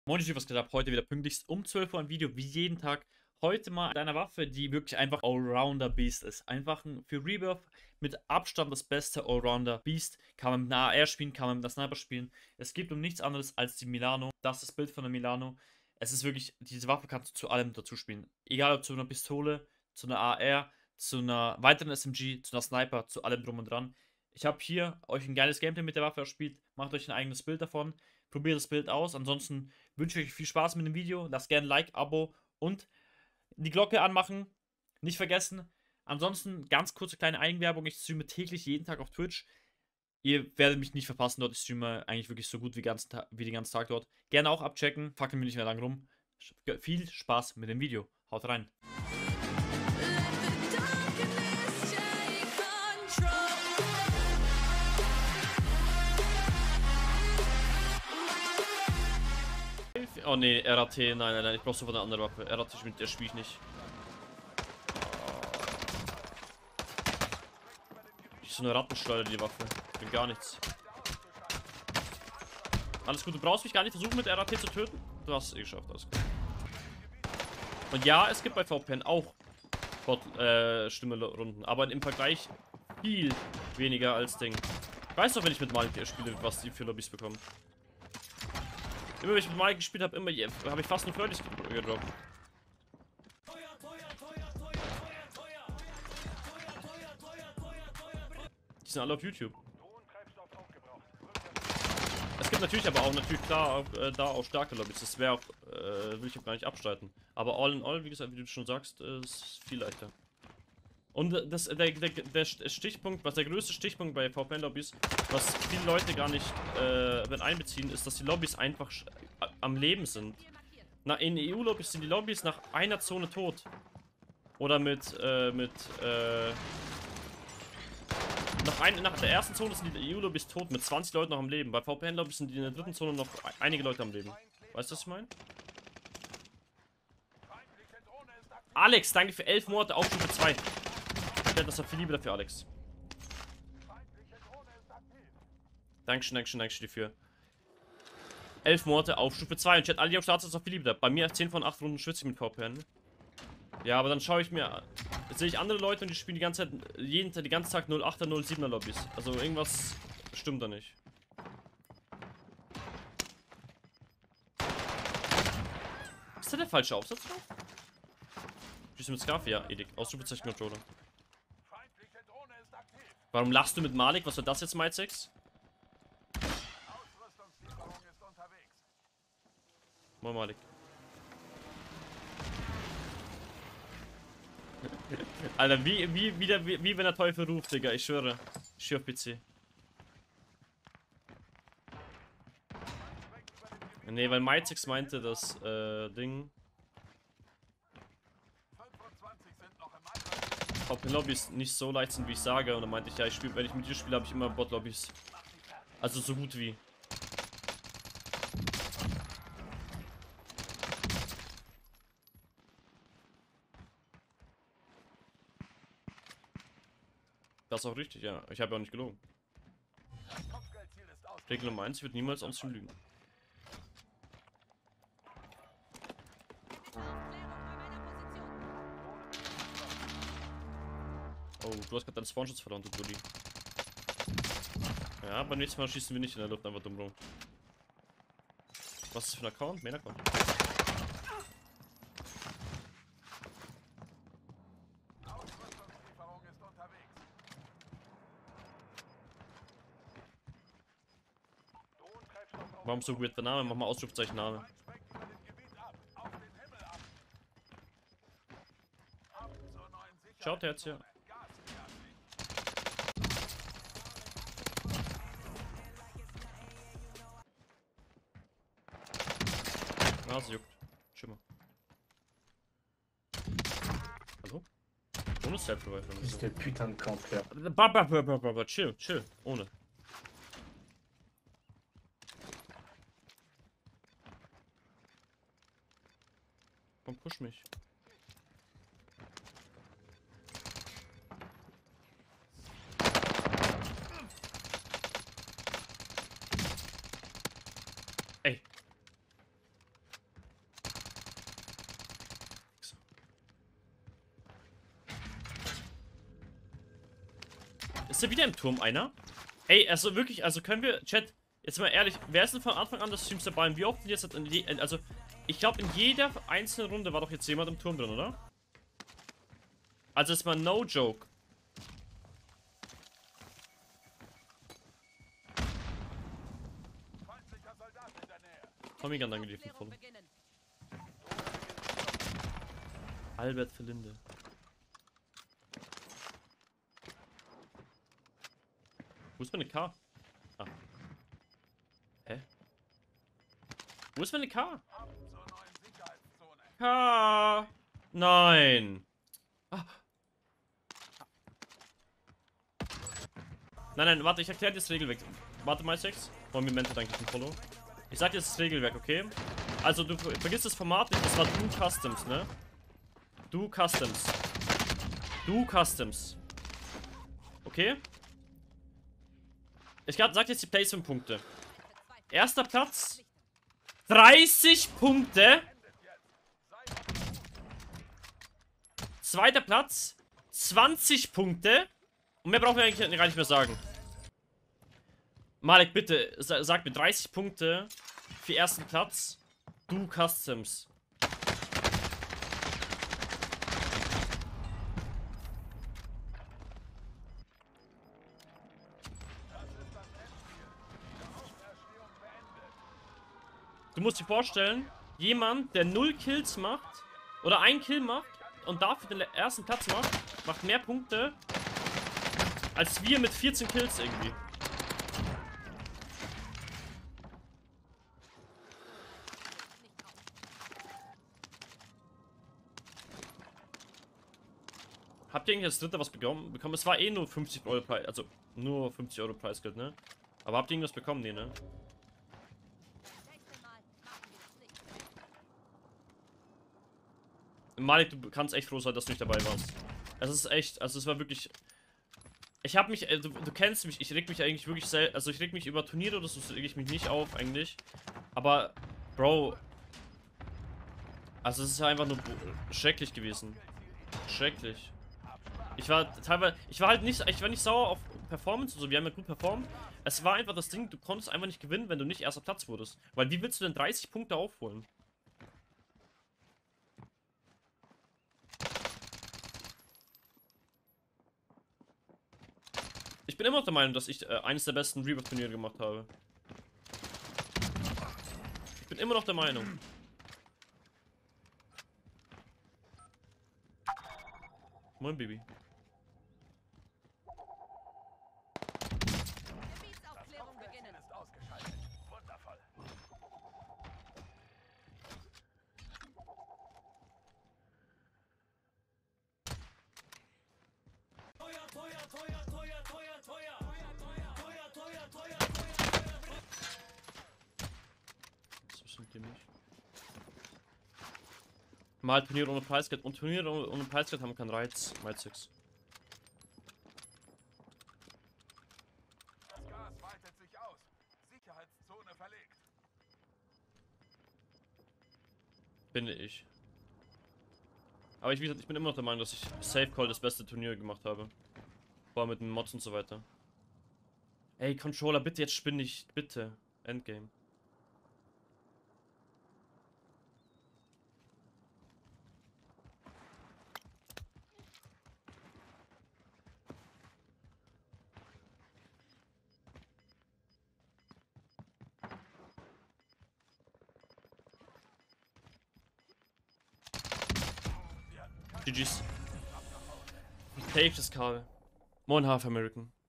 Moin, was geht ab? Heute wieder pünktlichst um 12 Uhr ein Video, wie jeden Tag. Heute mal mit einer Waffe, die wirklich einfach Allrounder-Beast ist. Einfach für Rebirth mit Abstand das beste Allrounder-Beast. Kann man mit einer AR spielen, kann man mit einer Sniper spielen. Es geht um nichts anderes als die Milano. Das ist das Bild von der Milano. Es ist wirklich, diese Waffe kannst du zu allem dazu spielen. Egal ob zu einer Pistole, zu einer AR, zu einer weiteren SMG, zu einer Sniper, zu allem drum und dran. Ich habe hier euch ein geiles Gameplay mit der Waffe erspielt. Macht euch ein eigenes Bild davon. Probiert das Bild aus. Ansonsten wünsche ich euch viel Spaß mit dem Video. Lasst gerne ein Like, Abo und die Glocke anmachen. Nicht vergessen. Ansonsten ganz kurze kleine Eigenwerbung. Ich streame täglich jeden Tag auf Twitch. Ihr werdet mich nicht verpassen dort. Ich streame eigentlich wirklich so gut wie den ganzen Tag dort. Gerne auch abchecken. Fackeln mir nicht mehr lang rum. Viel Spaß mit dem Video. Haut rein. Oh ne, RAT, nein, ich brauch sofort eine andere Waffe. RAT, mit der spiele ich nicht. Ich so eine Rattenschleuder, die Waffe. Ich bin gar nichts. Alles gut, du brauchst mich gar nicht versuchen mit RAT zu töten. Du hast es eh geschafft, alles gut. Und ja, es gibt bei VPN auch Stimme-Runden, aber im Vergleich viel weniger als Ding. Ich weiß doch, wenn ich mit Malik spiele, was die für Lobbys bekommen. Immer wenn ich mit Mike gespielt habe, habe ich fast nur Flirties gedroppt. Die sind alle auf YouTube. Es gibt natürlich aber auch, klar, da auch starke Lobbys. Das wäre auch, will ich auch gar nicht abstreiten. Aber all in all, wie gesagt, wie du schon sagst, ist viel leichter. Und der Stichpunkt, der größte Stichpunkt bei VPN-Lobbys, was viele Leute gar nicht mit einbeziehen, ist, dass die Lobbys einfach am Leben sind. In EU-Lobbys sind die Lobbys nach einer Zone tot. Oder nach der ersten Zone sind die EU-Lobbys tot, mit 20 Leuten noch am Leben. Bei VPN-Lobbys sind die in der dritten Zone noch einige Leute am Leben. Weißt du, was ich meine? Alex, danke für 11 Monate auf Stufe 2. Das hat viel Liebe dafür, Alex. Dankeschön dafür. 11 Monate auf Stufe 2. Und Chat, alle die auf Start sind, viel Liebe da. Bei mir 10 von 8 Runden schwitze ich mit VPN. Ja, aber dann schaue ich mir. Jetzt sehe ich andere Leute und die spielen die ganze Zeit, den ganzen Tag 08er, 07er Lobbys. Also irgendwas stimmt da nicht. Ist da der falsche Aufsatz drauf? Schießt du mit Scarf? Ja, Edik. Ausrufezeichen Controller. Warum lachst du mit Malik? Was war das jetzt, Might6? Moin, Malik. Alter, wie wenn der Teufel ruft, Digga. Ich schwöre. Ich stehe auf PC. Nee, weil Might6 meinte, das Ding. Lobbys nicht so leicht sind, wie ich sage. Und dann meinte ich, ja, wenn ich mit dir spiele, habe ich immer Bot-Lobbys. Also so gut wie. Das ist auch richtig, ja. Ich habe ja auch nicht gelogen. Regel Nummer 1, ich würde niemals am Stream lügen. Oh, du hast gerade deinen Spawnschutz verloren, du Bulli. Ja, beim nächsten Mal schießen wir nicht in der Luft einfach dumm rum. Was ist das für ein Account? Main Account. Warum so weird der Name? Mach mal Ausrufezeichen Name. Schaut jetzt hier. Nase juckt. Schimmer. Hallo? Ohne Self-Revive. Ist der putain de Camper. Chill. Ohne. Komm, push mich. Ey. Ist da wieder im Turm einer? Ey, also wirklich, also können wir, Chat, jetzt mal ehrlich, wer ist denn von Anfang an des Streams dabei? Und wie oft sind jetzt, also, ich glaube, in jeder einzelnen Runde war doch jetzt jemand im Turm drin, oder? Also, ist mal no joke. Tommy Gun, danke dir für Follow. Albert Verlinde. Wo ist meine K? Ah. Hä? Wo ist meine K? K. Nein. Ah. Nein, warte, ich erkläre dir das Regelwerk. Warte mal, Sex. Momente, danke für den Follow. Ich sag dir das Regelwerk, okay? Also, du vergisst das Format nicht, das war Du Customs, ne? Du Customs. Du Customs. Okay? Ich sag jetzt die Placement-Punkte. Erster Platz. 30 Punkte. Zweiter Platz. 20 Punkte. Und mehr brauchen wir eigentlich gar nicht mehr sagen. Malik, bitte, sag mir 30 Punkte für ersten Platz. Du Customs. Du musst dir vorstellen, jemand, der 0 Kills macht oder 1 Kill macht und dafür den ersten Platz macht mehr Punkte als wir mit 14 Kills irgendwie. Habt ihr eigentlich als Dritter was bekommen? Es war eh nur 50 Euro Preis, also nur 50 Euro Preisgeld, ne? Aber habt ihr irgendwas bekommen? Nee, ne? Malik, du kannst echt froh sein, dass du nicht dabei warst. Es ist echt, also es war wirklich... Ich hab mich, du kennst mich, ich reg mich eigentlich wirklich also ich reg mich über Turniere oder so, reg ich mich nicht auf eigentlich. Aber, Bro... Also es ist einfach nur schrecklich gewesen. Schrecklich. Ich war nicht sauer auf Performance und so, wir haben ja gut performt. Es war einfach das Ding, du konntest einfach nicht gewinnen, wenn du nicht erster Platz wurdest. Weil wie willst du denn 30 Punkte aufholen? Ich bin immer noch der Meinung, dass ich eines der besten Rebirth-Turniere gemacht habe. Ich bin immer noch der Meinung. Moin, Baby. Mal Turnier ohne Preisgeld und Turniere ohne Preisgeld haben keinen Reiz. Mal 6. Das Gas weitet sich aus. Sicherheitszone verlegt. Bin ich. Aber wie gesagt, ich bin immer noch der Meinung, dass ich Safe Call das beste Turnier gemacht habe. Vor allem mit den Mods und so weiter. Ey, Controller, bitte jetzt spinn nicht. Bitte. Endgame. GG's. Safe das Kabel. Moin Half American.